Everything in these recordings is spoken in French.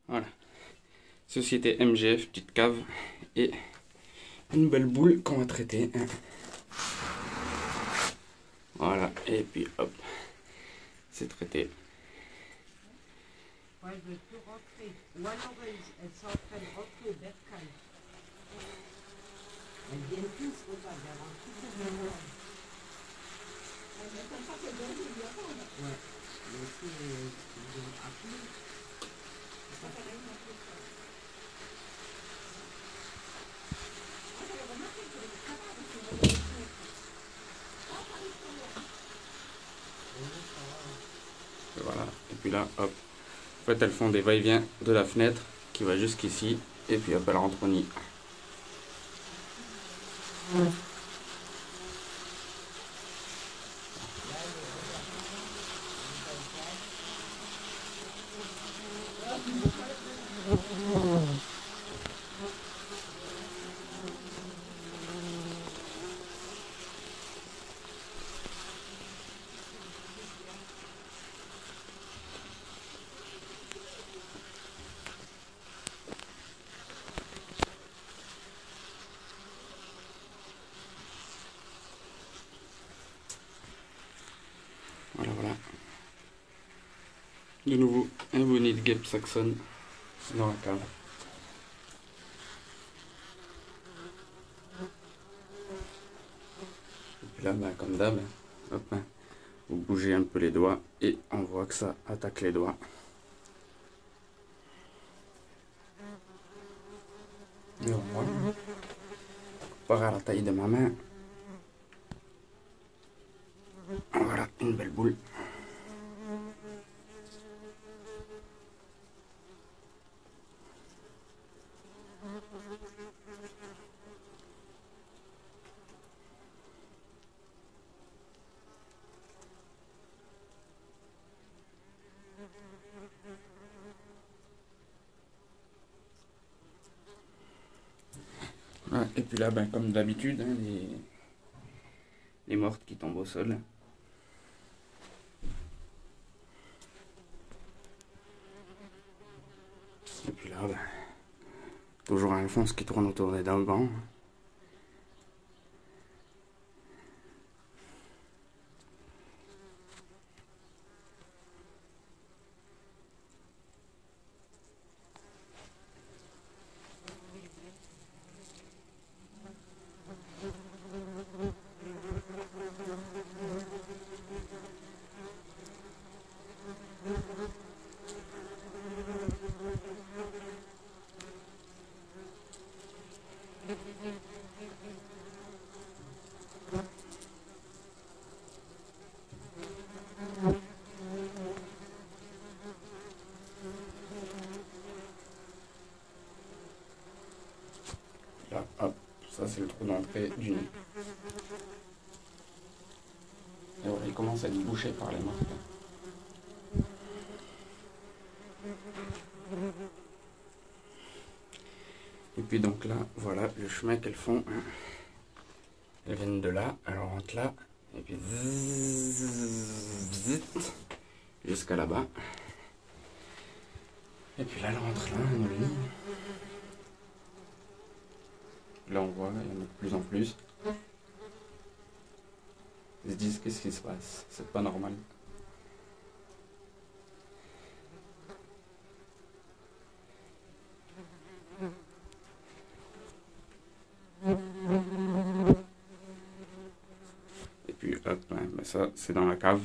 Voilà. Société MGF, petite cave. Et une belle boule qu'on va traiter. Voilà. Et puis hop. C'est traité. Ouais, elle veut tout rentrer. Ou alors elles sont en train de rentrer au bercail. Elles viennent tous, regarde, elles rentrent toutes au bercail. Elles comme ça qu'elles viennent tous, ouais. Mais si ils ont appris, ça fait rien de plus. Voilà. Et puis là, hop. En fait, elles font des va-et-vient de la fenêtre qui va jusqu'ici. Et puis hop, elles rentrent au nid. Voilà, voilà. De nouveau, un beau nid de guêpe saxonne dans la cave. Et puis là, comme d'hab, hop, vous bougez un peu les doigts et on voit que ça attaque les doigts. Et voilà. Comparé à la taille de ma main. Voilà, une belle boule. Voilà. Et puis là, comme d'habitude, hein, les mortes qui tombent au sol. Et puis là, toujours Alphonse qui tourne autour des bancs. Là, hop, ça c'est le trou d'entrée du nid. Et voilà, il commence à être bouché par les mortes. Et puis donc là, voilà le chemin qu'elles font. Elles viennent de là, elles rentrent là, et puis jusqu'à là-bas. Et puis là, elles rentrent là, dans le nid. Là, on voit, il y en a de plus en plus. Ils se disent, qu'est-ce qui se passe? C'est pas normal. Et puis hop, ça c'est dans la cave.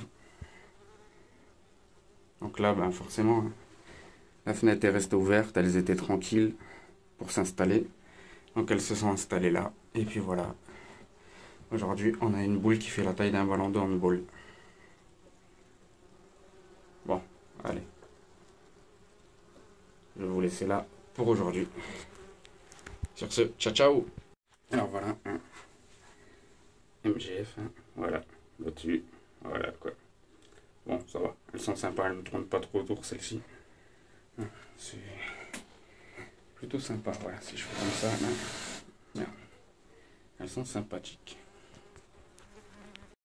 Donc là, forcément, la fenêtre est restée ouverte, elles étaient tranquilles pour s'installer. Donc elles se sont installées là. Et puis voilà. Aujourd'hui, on a une boule qui fait la taille d'un ballon de handball. Bon, allez. Je vais vous laisser là pour aujourd'hui. Sur ce, ciao ciao. Alors voilà, MGF, voilà, là-dessus, voilà quoi. Bon, ça va, elles sont sympas, elles ne me tournent pas trop autour celle-ci. C'est plutôt sympa, voilà, si je fais comme ça, elles sont sympathiques.